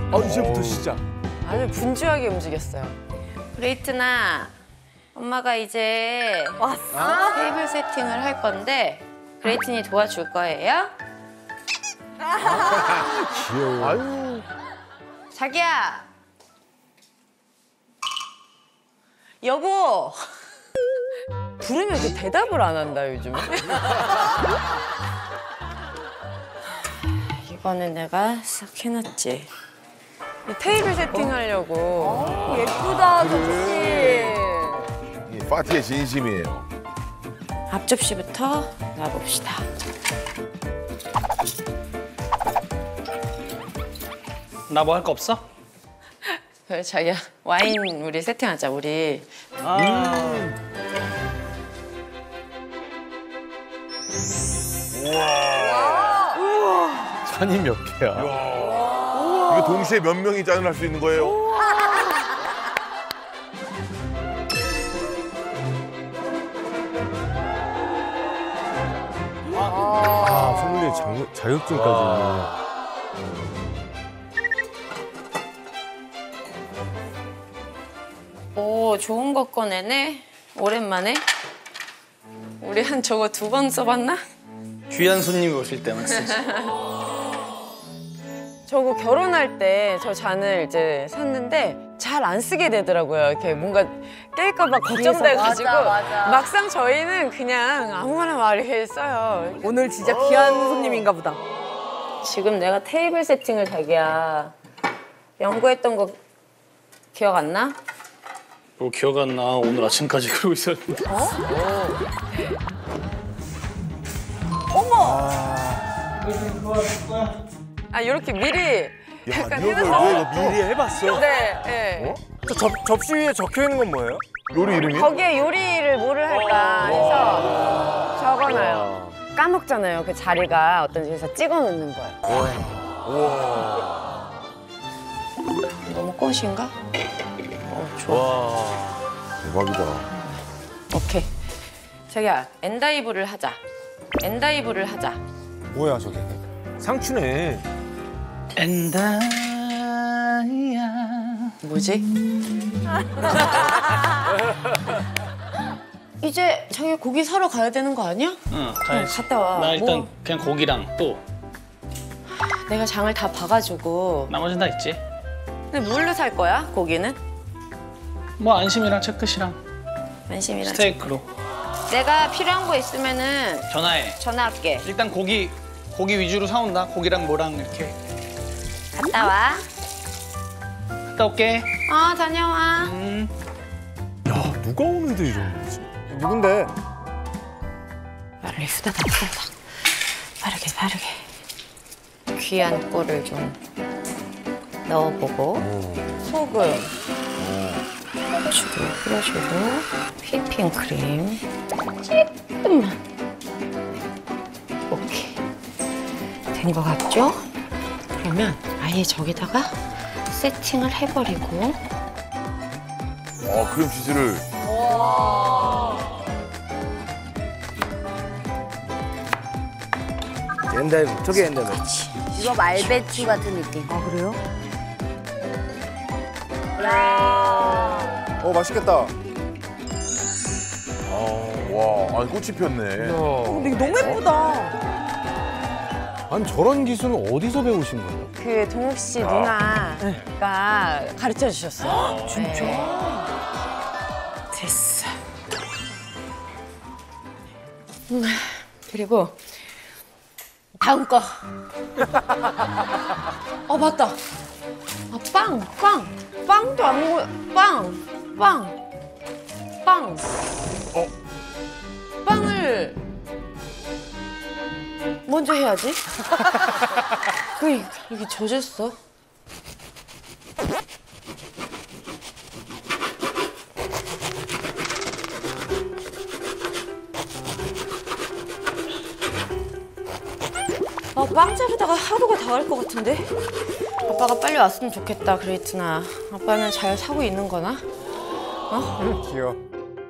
이제부터 시작. 아주 분주하게 움직였어요. 그레이트나, 엄마가 이제 테이블 세팅을 할 건데 그레이튼이 도와줄 거예요. 귀여워. 아유. 자기야. 여보. 부르면 이렇게 대답을 안 한다, 요즘에. 이거는 내가 싹 해놨지. 이 테이블 세팅하려고. 예쁘다, 접시. 이 파티의 진심이에요. 앞접시부터 놔봅시다. 나 뭐 할 거 없어? 그래, 자기야. 와인 우리 세팅하자, 우리. 잔이 몇 개야? 이게 동시에 몇 명이 짠을 할 수 있는 거예요? 소믈리에 자격증까지 있네. 오, 좋은 거 꺼내네. 오랜만에. 우리 한 저거 2번 써봤나? 귀한 손님이 오실 때만 쓰지. 저거 결혼할 때 저 잔을 이제 샀는데 잘 안 쓰게 되더라고요. 이렇게 뭔가 깰까 봐 걱정돼가지고. 맞아. 막상 저희는 그냥 아무거나 막 이렇게 써요. 오늘 진짜 귀한 손님인가 보다. 지금 내가 테이블 세팅을 자기야 연구했던 거 기억 안 나? 뭐 기억 안 나. 오늘 아침까지 그러고 있었는데. 아, 이렇게 미리 약간 이거 해놨어. 이거 미리 해봤어? 네, 네. 접시 위에 적혀 있는 건 뭐예요? 요리 이름이? 거기에 요리를 뭐를 할까 해서 적어놔요. 까먹잖아요. 그 자리가 어떤지 해서 찍어놓는 거예요. 너무 꽃인가? 좋아. 와. 대박이다. 오케이. 자기야, 엔다이브를 하자. 엔다이브를 하자. 뭐야 저게? 상추네. 엔다이야. 뭐지? 이제 자기 고기 사러 가야 되는 거 아니야? 응, 가야지. 갔다 와. 나 일단 뭐? 그냥 고기랑 또 내가 장을 다 봐가지고. 나머지는 다 있지. 근데 뭘로 살 거야, 고기는? 뭐 안심이랑 채끝이랑 안심이랑. 스테이크로. 내가 필요한 거 있으면은 전화해. 전화할게. 일단 고기 위주로 사온다. 고기랑 뭐랑 이렇게. 갔다 와. 갔다 올게. 다녀와. 야 누가 오는데 이런 거지? 누군데? 빨리 후다닥. 빠르게. 귀한 꿀을 좀 넣어보고 소금, 고추도 뿌려주고 휘핑크림 조금만. 오케이. 된 거 같죠? 그러면 아예 저기다가 세팅을 해버리고. 크림치즈를. 엔다이브. 저게 엔다이브. 이거 말배추 같은 느낌. 아, 그래요? 맛있겠다. 와, 아니 꽃이 폈네. 근데 이거 너무 예쁘다. 아니 저런 기술은 어디서 배우신 거예요? 그 동욱 씨 누나가 가르쳐 주셨어요. 진짜? 됐어. 그리고 다음 거. 맞다. 빵도 안 먹어. 빵. 빵을 먼저 해야지. 이게 젖었어. 빵 자르다가 하루가 다 갈 것 같은데? 아빠가 빨리 왔으면 좋겠다, 그레이트나. 아빠는 잘 사고 있는 거나? 귀여워.